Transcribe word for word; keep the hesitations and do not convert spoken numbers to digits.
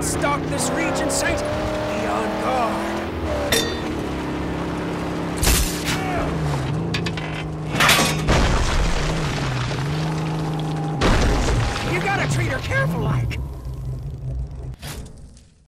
that stalk this region, Saint. Be on guard. You gotta treat her careful like.